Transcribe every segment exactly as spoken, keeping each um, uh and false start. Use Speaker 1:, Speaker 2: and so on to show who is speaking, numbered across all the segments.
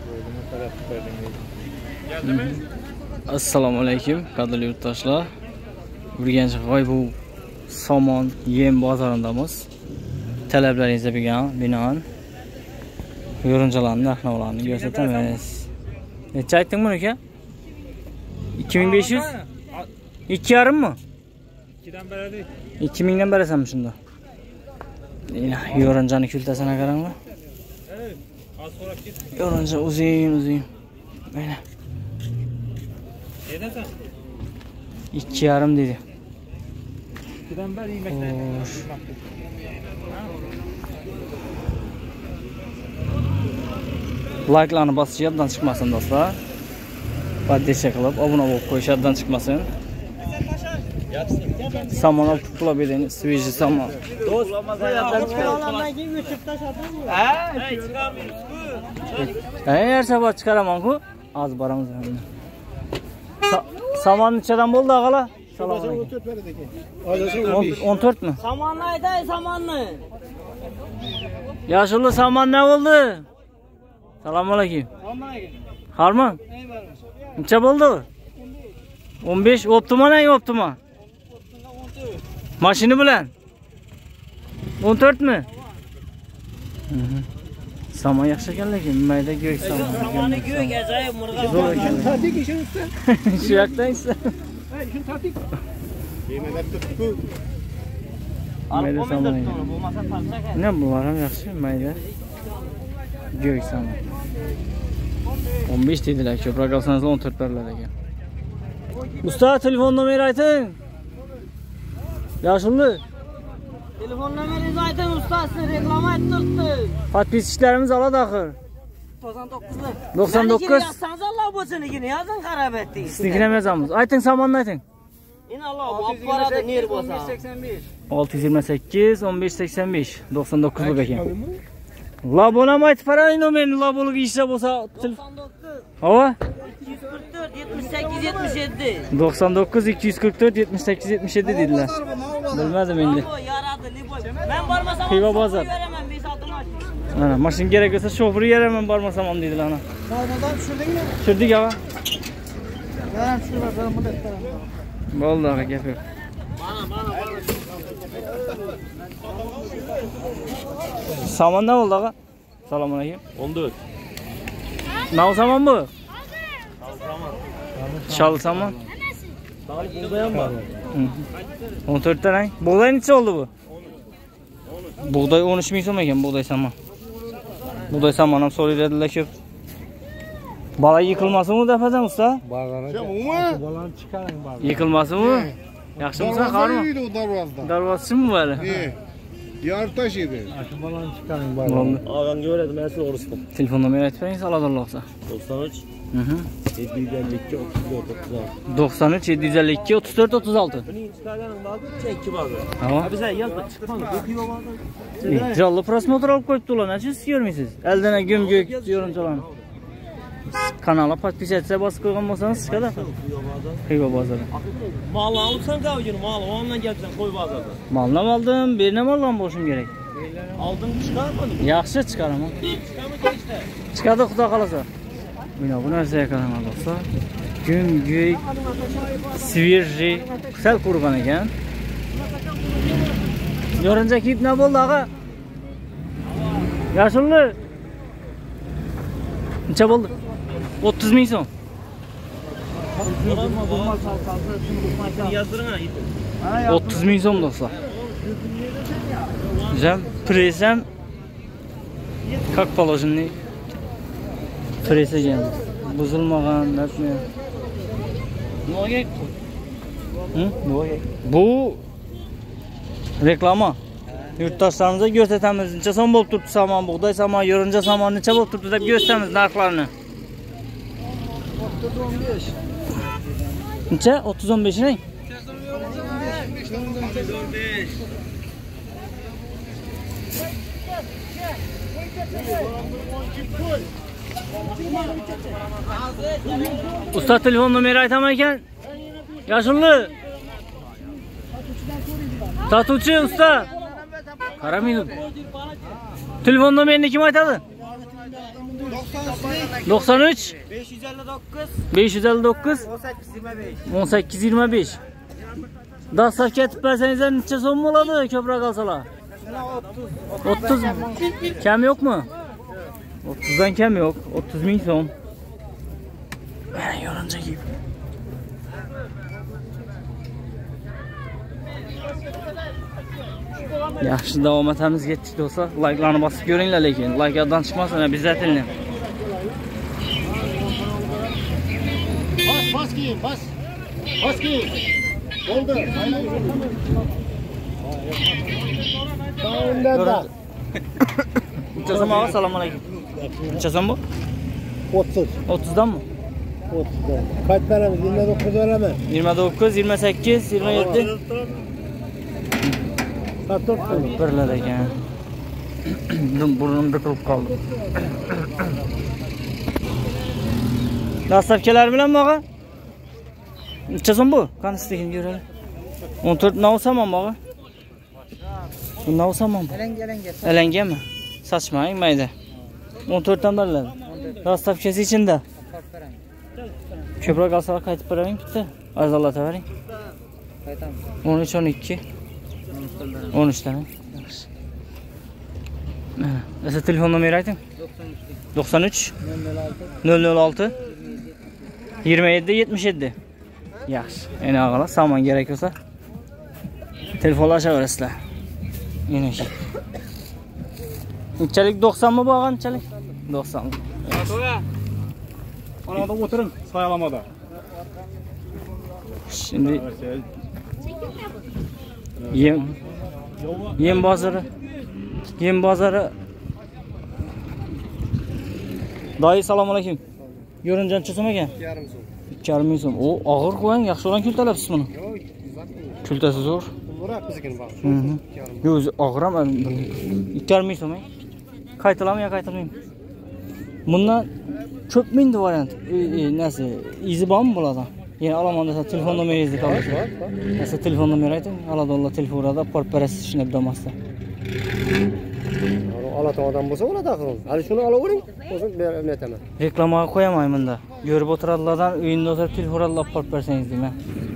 Speaker 1: Assalomu alaykum, qadrli yurtdoshlar. Urganch G'oybu somon yem bozorindamiz. Talablaringizga binoan yo'rinchalarni narx-navolarni ko'rsatamiz. Necha aytding buni aka? ikki ming besh yuz? ikki yarim mi?
Speaker 2: ikki dan beradi.
Speaker 1: ikki ming dan berasanmi shunda? Ina yo'rinchani kultasini qaranglar.
Speaker 2: Az so'rab ket.
Speaker 1: Yo'rincha uzun, uzun. Mana.
Speaker 2: Nedasan?
Speaker 1: ikki yarim dedi.
Speaker 2: ikki dan ber yemekten.
Speaker 1: Like'larni bosish yoddan chiqmasin do'stlar. Poddeşe qilib, obuna bo'lib qo'yish yoddan chiqmasin. Somon olib qilib edin, sveji somon.
Speaker 2: Do'st, yoddan chiqarib
Speaker 3: YouTube tashladingmi?
Speaker 2: Ha, chiqarmaymiz-ku.
Speaker 1: Ey, her sabah çıkaraman-ku. Az baramiz. Somon nechadan bo'ldi og'alar? Salom alaykum. o'n to'rt mi?
Speaker 3: Samanni aytay, samanni.
Speaker 1: Yaşıllı somon ne oldu? Salom alaykum. Harman? Necha bo'ldi? o'n besh optima ne optima? Mashina bilan. o'n to'rt mi? Somon yaxshi ekan lekin mayda go'y somon.
Speaker 3: Somonni go'y ajoyib murg'a.
Speaker 2: Tatik işin üstü.
Speaker 1: Shu yoqdaysiz.
Speaker 2: Ha, işin tatik. Yemeler tutku.
Speaker 1: Mayda somon.
Speaker 3: Bo'lmasa parcha.
Speaker 1: Ne bular ham yaxshi mayda. Go'y somon. o'n besh dedilar, ko'proq olsangiz o'n to'rt berlar ekan. Usta, telefon nomeri ayting. Yaşıllı.
Speaker 3: Telefon nomeringizni ayting, ustasi, reklama ayttirdi.
Speaker 1: Podpischilarimiz oladi axir.
Speaker 3: to'qson to'qqiz.
Speaker 1: to'qson to'qqiz.
Speaker 3: Yazsangiz Alloh bo'lsinligini yozing, qarab ayting.
Speaker 1: Siznikini ham yozamiz. Ayting, somonni ayting.
Speaker 3: In Alloh olib boradi, ner bo'lsa.
Speaker 1: olti yuz yigirma sakkiz o'n besh sakson besh to'qson to'qqiz lik ekan. Labonam aytib qarang, nomerni laboliga ishlab bo'lsa.
Speaker 3: to'qson to'qqiz.
Speaker 1: Hava?
Speaker 3: ikki yuz qirq to'rt yetmish sakkiz yetmish yetti.
Speaker 1: to'qson to'qqiz ikki yuz qirq to'rt yetmish sakkiz yetmish yetti dedilar. Bilmadim endi.
Speaker 3: Yaradi, liboy. Men bormasam
Speaker 1: Xiva bozor.
Speaker 3: beraman besh olti mashina.
Speaker 1: Mana mashina kerak bo'lsa shofirga beraman, bormasam ham dedilar ana.
Speaker 3: Savdodan tushirdingmi?
Speaker 1: Tushirdik ava.
Speaker 3: Yaram tushirmasam bunday qaraman.
Speaker 1: Bo'ldi, aka, gap yo'q.
Speaker 3: Mana, mana, mana.
Speaker 1: Somon ne oldu aka? Salom alaykum.
Speaker 2: on dört.
Speaker 1: Ne somon bu? Şalı somon.
Speaker 2: Buğdayan var.
Speaker 1: o'n to'rt ta rang. Buğday necha oldu bu? Buğday o'n uch ming so'm ekan, buğday somon. Buğday somon ham so'raydilar ko'p. Bola yiqilmasinmi dafadan usta?
Speaker 2: Bağlara. Balanı çıkarın bağlara.
Speaker 1: Yiqilmasinmi? Yaxshimisiz, qarmi?
Speaker 4: Darvazda.
Speaker 1: Darvozchimi bu hali?
Speaker 4: He. Yartaş edi.
Speaker 2: Şu balanı çıkarın bağlara.
Speaker 1: Bo'ldi.
Speaker 2: Ağam göredim, ben size orası bu.
Speaker 1: Telefon nomeri aytib bering, Alloh olsa.
Speaker 2: doksan üç
Speaker 1: Mhm.
Speaker 2: yedi yüz elli iki otuz dört otuz altı.
Speaker 1: doksan uch yetti yuz ellik ikki o'ttiz to'rt o'ttiz olti.
Speaker 2: Bunun çıkarlarının bazı çekki bazı.
Speaker 1: Tamam.
Speaker 2: Abi sen yazma, çıkmadı. Döküyor bazı.
Speaker 1: Canlı prosmotr olib qo'yibdi ular, siz ko'rmaysiz. Eldan gum-guk yo'rinchalarni. Kanala podpisatsa bosib qo'ygan bo'lsangiz chiqadi. Xiva bozori.
Speaker 2: Malını alırsan kavgını, malı onunla gelsen koy bazarda.
Speaker 1: Malni ham oldim, berni ham olgan bo'lishim kerak.
Speaker 2: Aldın çıkarmadın.
Speaker 1: Yaxshi chiqaraman.
Speaker 2: Çıkarmadın işte.
Speaker 1: Chiqadi, xudo xolasa. Mana bu narsaga qarang do'stlar. Gum-guk, свежий, sal qurgan ekan. Yo'rincha kiyib nima bo'ldi, aka? Yashilli. Necha bo'ldi? o'ttiz ming so'm.
Speaker 2: Yazdırın ha.
Speaker 1: o'ttiz ming so'm do'stlar. Jam presam как положенный. Presajam. Buzilmagan, natmay.
Speaker 2: Nimaga?
Speaker 1: Hı? Bu reklama. Yurtdoshlarimizni ko'rsatamiz. Necha so'm bo'lib turibdi somon, buğday somon, yo'rincha somon necha bo'lib turibdi deb ko'rsatamiz narxlarini.
Speaker 3: o'ttiz o'n besh.
Speaker 1: Necha? o'ttiz o'n besh rang. Usta, telefon nomeri aytaman ekan. Yashilli. Sotuvchi usta. Qaramaydi. Telefon nomerini kim aytadi? doksan üç
Speaker 3: besh yuz ellik to'qqiz
Speaker 1: besh yuz ellik to'qqiz
Speaker 3: o'n sakkiz yigirma besh.
Speaker 1: o'n sakkiz yigirma besh. Dastlabki aytib bersangizlar necha so'm bo'ladi ko'proq olsalar? o'ttiz mi? Kam yo'qmi? o'ttizdan kam yo'q. o'ttiz ming so'm. Mana yo'rincha kiyib. Yaxshi davom etamiz, ketdik do'stlar. Like'larni bosib ko'ringlar lekin. Like'dan chiqmasin, bizzatilni.
Speaker 4: Bas, bas giyin, bas. Bas giyin. Oldu. Sağından da.
Speaker 1: Neçəsən ağa? Salam aleyküm. Neçəsən bu?
Speaker 4: otuz.
Speaker 1: o'ttizdan mı?
Speaker 4: otuzdan. Kaç veremiz? yirmi dokuz veremez.
Speaker 1: yigirma to'qqiz, yigirma sakkiz, yigirma yetti.
Speaker 4: Satır.
Speaker 1: Birlar ekan. Burnimda turib qoldi. Dastlabkilar bilanmi ağa? Neçəsən bu? Qani istekin görəlim. o'n to'rt navsamon ağa. Bu navsamon bu.
Speaker 3: Elanga elanga.
Speaker 1: Elangami? Saçmang mayda. o'n to'rtdan beriladi. Dastlabkisi ichida. Ko'proq olsalar qaytib beraring bitta. Arzonlatavering.
Speaker 3: Qaytamiz.
Speaker 1: o'n uch o'n ikki. o'n uchdan. Mana. Esa telefon nomeri ayting. doksan uch nol nol olti yigirma yetti yetmish yetti. Yaxshi. Endi og'alar samon kerak bo'lsa telefonlashaverasizlar. Yana shu. Nechalik doksan mı bo'lgan nechalik? doksan.
Speaker 4: Anada oturun sayalamada.
Speaker 1: Şimdi yem yem bozori yem bozori Dayı salam aleyküm. Yo'rinjan necha ekan? ikki yarim ming so'm. O og'ir qo'ying, yaxshi olan kultalabsiz buni. Kultasi zo'r.
Speaker 4: Burak bizgin bak.
Speaker 1: Yo, o'zi og'ir ham ikki yarim ming so'm. Qaytalamay yo qaytarmaymi? Bundan ko'p mingdi variant. Nasi, izi bormi bo'ladi? Yine olaman desa telefon nomeringizni qoldirib. Nasa telefon nomeri ayting. Aladollar telefonda olib berasiz shuni bilamasdan.
Speaker 4: Alatan adam bo'lsa bo'ladi axir. Hali shuni olavering. O'zim aytaman.
Speaker 1: Reklamaga qo'yaman bunda. Ko'rib o'tiradilardan uyinda o'tirib telefonda olib berib bersangiz deyman.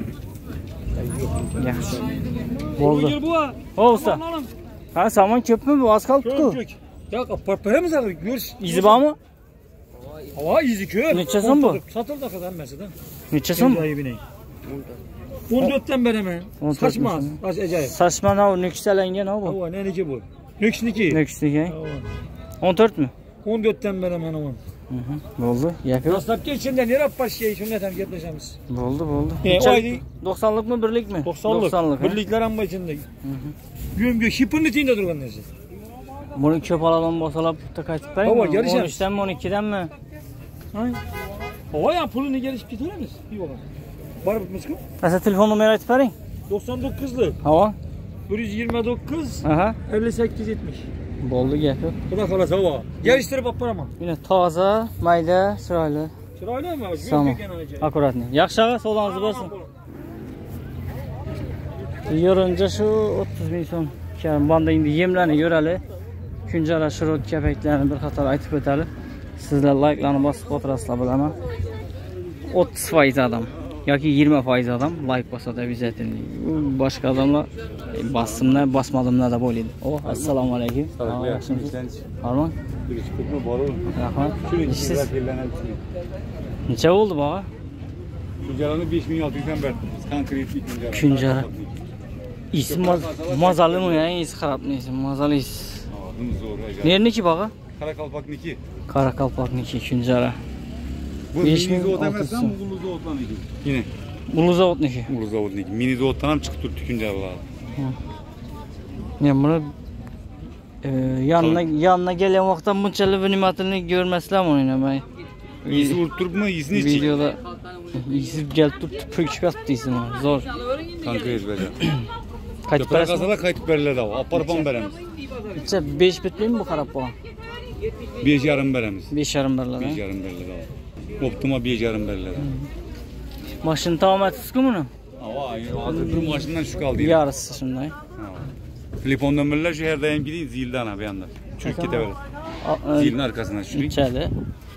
Speaker 1: Yaxshi. Bo'ldi. O usta. Ha, samon ko'pmi bu? Az qoldi-ku.
Speaker 2: Yo'q, olib beramiz axir. Ko'rish.
Speaker 1: Izi bormi?
Speaker 2: Hava izi ko'p.
Speaker 1: Necha so'm bu?
Speaker 2: Satıldı kadar hammasidan.
Speaker 1: Necha so'm?
Speaker 2: o'n to'rtdan beraman. Saçmaz. Acayip.
Speaker 1: Saçma nav nükselengen o bu.
Speaker 2: Hava neniki bu? Nüksniki.
Speaker 1: Nüksniki. on to'rt mü?
Speaker 2: o'n to'rtdan beraman onu.
Speaker 1: Bo'ldi. Yapıyor.
Speaker 2: Dastlabki içinde nere başlayı şunu netem gaplaşamiz.
Speaker 1: Bo'ldi, bo'ldi. doksanlık mı, birlik mi?
Speaker 2: doksanlık.
Speaker 1: doksanlık.
Speaker 2: Birlikler amma içinde. Gümbü şipin içinde durgan neresi?
Speaker 1: Bunu köp alalım bosalap da qaytib bering.
Speaker 2: Hava yarışamiz.
Speaker 1: on uchdan mi, on ikkidan mi?
Speaker 2: Hay. Hava ya pulunu gelişip getiremiz. Bir bakalım. Var mı çıkıp?
Speaker 1: Nasa telefon numara aytib bering.
Speaker 2: doksan dokuzlu.
Speaker 1: Hava.
Speaker 2: bir yüz yirmi dokuz.
Speaker 1: Aha.
Speaker 2: elli sekiz yetmiş.
Speaker 1: Bo'ldi gap yo'q.
Speaker 2: Xudo xolasa hava. Geliştirip olib boraman.
Speaker 1: Yine toza, mayda, chiroyli.
Speaker 2: Chiroyli mi?
Speaker 1: Tamam. Akkuratni. Yaxshi ağa, sog'lig'ingiz bo'lsin. Yo'rincha shu o'ttiz ming so'm. Karim banda endi yemlarni yo'rali. Kunjara shurut kapaklarni bir qator aytib o'tadi. Sizlar like'larni bosib o'tirasizlar bilaman. o'ttiz foiz adam yoki yigirma foiz adam like bosadi обязательно. Boshqa odamlar bossimlar, bosmadimlar deb o'ylaydi. O, assalomu alaykum. Armon. Rahmat. Necha bo'ldi bog'a?
Speaker 5: Kunjarani besh ming olti yuzdan berdim. Konkret kunjara.
Speaker 1: Kunjara. Ismi mazalimi, ya'ni is xarabmi, ismi mazalis.
Speaker 5: Buni zo'r ajab.
Speaker 1: Nerniki bog'a?
Speaker 5: Qoraqalpoqniki.
Speaker 1: Qoraqalpoqniki kunjara.
Speaker 5: Bu
Speaker 1: besh ming
Speaker 5: mini zavoddan Ulu zavodniki. Yine.
Speaker 1: Ulu zavodniki.
Speaker 5: Ulu zavodniki. Mini zavoddan ham chiqib turibdi kunjaralar.
Speaker 1: Men buni yanına yanına gelen vaqtda bunchalik vnimatilni ko'rmaslar uni men.
Speaker 5: Izi urib turibmi? Izini ichi.
Speaker 1: Videoda izi kelib turibdi, pökib yotibdi deysizmi? Zo'r.
Speaker 5: Konkret beradi.
Speaker 1: Qaytib berasizmi?
Speaker 5: Qasalar qaytib beriladi. Aparib ham beramiz.
Speaker 1: Necha besh bitmaymi bu qarab bo'lgan?
Speaker 5: besh yarim beramiz.
Speaker 1: besh yarim beriladi.
Speaker 5: besh yarim beriladi. Optima besh yarim beriladi.
Speaker 1: Mashina taomatsizku buni?
Speaker 5: Ava, hozir bir mashinadan shu qoldi.
Speaker 1: Yarısı shunday.
Speaker 5: Telefon nomerlar shu yerda ham giding, zildan bu yanda. Tushib ketaveradi. Zilning arkasidan shuning.
Speaker 1: Ichadi.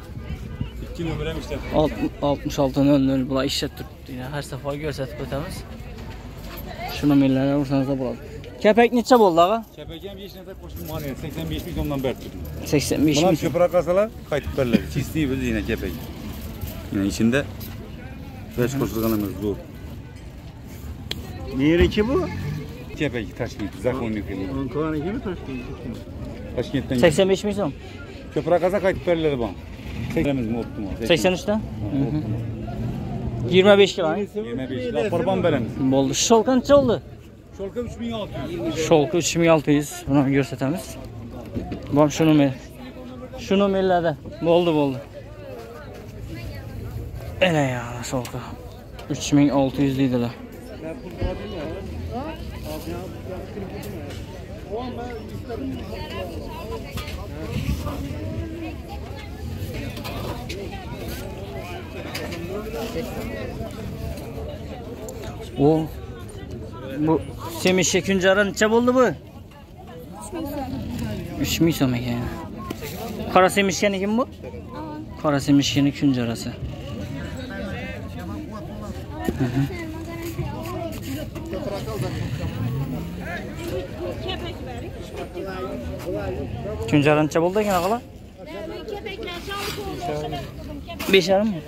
Speaker 5: İki numaram işte.
Speaker 1: altmış altı nol nol bular işlep turibdi. Her sefer görsatib o'tamiz. Shu nomerlarga ursangiz da bo'ladi. Kepek necha bo'ldi ağa?
Speaker 5: Kepekam besh nafar qo'shni mol edi. sakson besh ming so'mdan berdi.
Speaker 1: sakson besh
Speaker 5: Bunlar
Speaker 1: ming.
Speaker 5: köpürak kasalar kayıt verirler. Çistiği böyle yine kepek. Yine içinde beş koşulganımız bu.
Speaker 2: Nereki bu?
Speaker 5: Kepek Taşkent, Zakonnik ili.
Speaker 2: Ankara'nınki mi Taşkent?
Speaker 5: Taşkent'ten
Speaker 1: sakson besh ming so'm.
Speaker 5: köpürak kasa kayıt verirler bana. seksenimiz mi optimal?
Speaker 1: sakson uch dan? yigirma besh kilo.
Speaker 5: yirmi beş. Laporban veremiz.
Speaker 1: Bo'ldi. Sholka necha oldu?
Speaker 5: Şolka üç bin altı yüz.
Speaker 1: Sholka uch ming olti yuz. Buni ko'rsatamiz. Bom shu nomer. Shu nomerlarda bo'ldi bo'ldi. Ana ya sholka. uch ming olti yuz deydilar. O bu Semih Kunjara necha bo'ldi bu? uch ming so'm ekan. Qora semishganiki bu? Qora semishgani Kunjarasi. Kunjara necha bo'ldi ekan og'alar? besh yarim mi?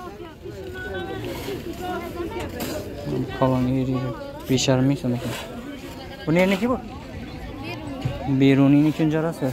Speaker 1: Kalan yeri besh yarim ming so'm ekan. Bu nerniki bu? Berunining Kunjarasi.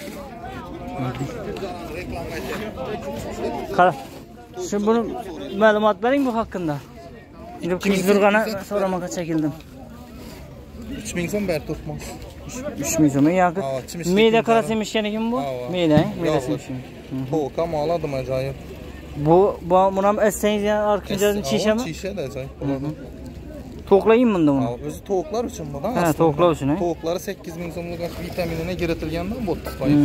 Speaker 1: Qara. Shu buni ma'lumot bering bu haqida. Biz durg'ana so'ramoqqa chekildim.
Speaker 4: uch ming so'm ber tutmaz.
Speaker 1: uch ming so'm yoki meyda qara semishganikim bu? Meyda, meyda semishgan.
Speaker 4: To'qa mol oladim ajoyib.
Speaker 1: Bu bu buni ham essangiz orqadan chishami?
Speaker 4: Chisha da ajoyib.
Speaker 1: To'qlayim bunda buni.
Speaker 4: O'zi tovuqlar uchun bu da.
Speaker 1: Ha, tovuqlar uchun.
Speaker 4: Tovuqlari sakkiz ming so'mlik vitaminini kiritilgandan bu o'ttiz foiz.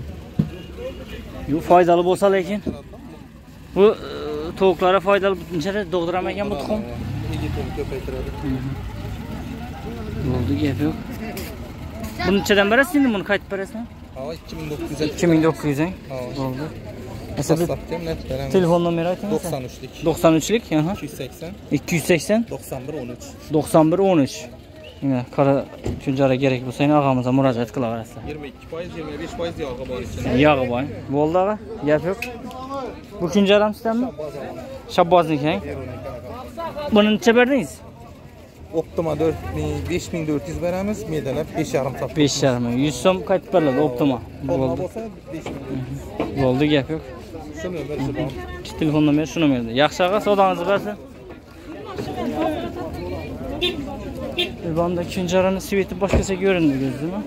Speaker 1: Yu foydali bo'lsa lekin. Bu tovuqlara foydali bunchalik dog'diramagan bu tuxum.
Speaker 4: Yigitini ko'paytiradi.
Speaker 1: Bo'ldi, gap yo'q. Buni nechadan berasiz endi buni qaytib berasizmi?
Speaker 4: Ha, ikki ming dokuz yuz.
Speaker 1: ikki ming dokuz yuz. Bo'ldi.
Speaker 4: Dastlabki net beraman.
Speaker 1: Telefon nomeri ayting.
Speaker 4: to'qson uchlik.
Speaker 1: to'qson uchlik, aha.
Speaker 4: ikki yuz sakson.
Speaker 1: ikki yuz sakson.
Speaker 4: to'qson bir o'n uch.
Speaker 1: to'qson bir o'n uch. Mana qora Kunjara kerak bo'lsa, yana og'amizga murojaat qilaverasizlar.
Speaker 4: yigirma ikki foiz, yigirma besh foiz yog'i bor ichida.
Speaker 1: Yog'i bor. Bo'ldi og'a, gap yo'q. Bu Kunjaram sizdanmi? Shabbozniki. Buni necha berdingiz?
Speaker 4: Optima dört ming, besh ming dört yuz beramiz, medalab besh yarim sot.
Speaker 1: besh yarim ming. yuz so'm qaytib beriladi Optima. Bo'ldi.
Speaker 4: Bo'lsa besh ming.
Speaker 1: Bo'ldi, gap yo'q.
Speaker 4: Shu nomer shu bor.
Speaker 1: Telefon nomeri shu nomerda. Yaxshi og'a, savdoingizni bersin. Bunda Kunjarani sveti boshqacha ko'rindi ko'zdimi?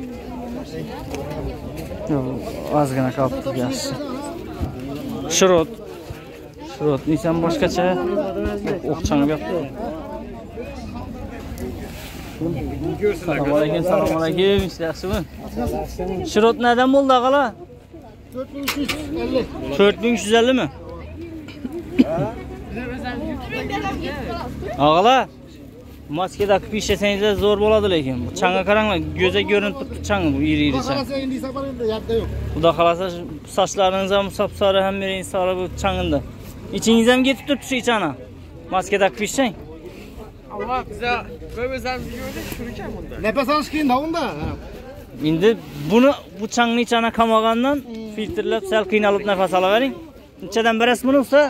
Speaker 1: Yo'q, ozgina qolibdi yaxshi. Shirot. Shirot nisam boshqacha o'qchangib yotdi. Assalomu alaykum, assalomu alaykum. Yaxshimi? Shirot nereden bo'ldi og'alar? to'rt ming uch yuz ellik mi? Og'alar, maskada qilib ishlasangiz zo'r bo'ladi lekin. Bu changga qaranglar, ko'zga ko'rinib turibdi chang bu iri-iri chang. Xudo xolasa sochlaringiz ham sap-sari, hammeringiz sari bu changında. İçingiz ham ketib turibdi shu ichana. Maskada qilib ishlang.
Speaker 6: Allah bize ko'zimizni ko'rdi, shuncha bunda.
Speaker 4: Nefes alish qiyin da unda.
Speaker 1: Endi buni bu changni ichana qamagandan filtrlab sal qiynalib nafas olavering. Nechadan berasiz buni usta?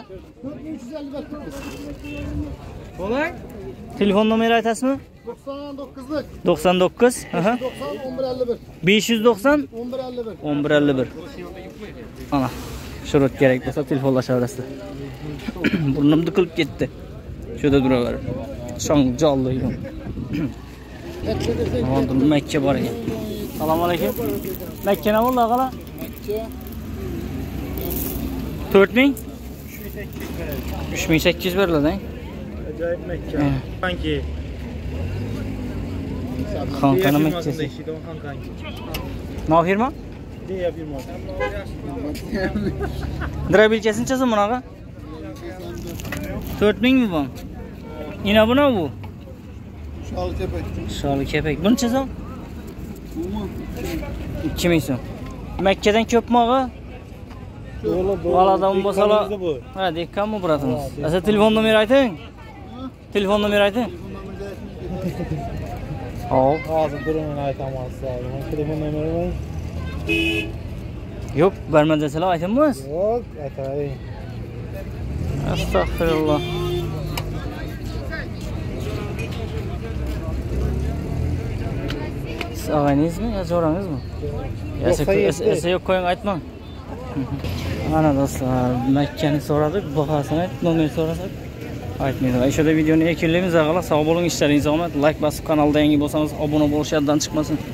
Speaker 6: Bo'lay?
Speaker 1: Telefon nomeri aytasizmi?
Speaker 4: to'qson to'qqizlik.
Speaker 1: to'qson to'qqiz, aha.
Speaker 4: to'qson o'n bir ellik bir.
Speaker 1: besh yuz to'qson
Speaker 4: o'n bir ellik bir.
Speaker 1: o'n bir ellik bir. Ana, shirot kerak bo'lsa telefonlashaverasizlar. Burnim diqilib ketdi. Şurada duraver. Şang canlı. Hozir Makka bor ekan. Assalomu alaykum. Makka nima bo'ldi og'alar? to'rt ming? uch ming sakkiz yuz beriladi.
Speaker 2: Ajoyib Makka. Qanki.
Speaker 1: Xonqani Makkasi. Nima firma?
Speaker 2: Deya firma.
Speaker 1: Drabilchasi necha bunaqa? to'rt ming mi bu? Yine bu ne bu?
Speaker 4: Şalı kepek.
Speaker 1: Şalı kepek. Bu necha so'm? ikki ming so'm. Makkadan ko'pmi og'a? Baladan bo'lsa-la. Ha, dekkanmi biratimiz? Asa telefon nomeri ayting. Telefon nomeri ayting. Hop.
Speaker 4: Hozir birini aytaman sizga. Telefon nomerini.
Speaker 1: Yo'q, berma desalar aytamiz.
Speaker 4: Yo'q, aytay.
Speaker 1: Astagfirullah. Siz ağaynizmi yo jo'rangizmi? Esa yo'q qo'ying aytmang. Ana do'stlar, Makkani so'radik, bahosini ayt, nomer so'rasak aytmaydi. O'shada videoni yakunlaymiz. Sog' bo'ling, ishlaringiz omat. Like bosib, kanalda yangi bo'lsangiz obuna bo'lish yoddan chiqmasin.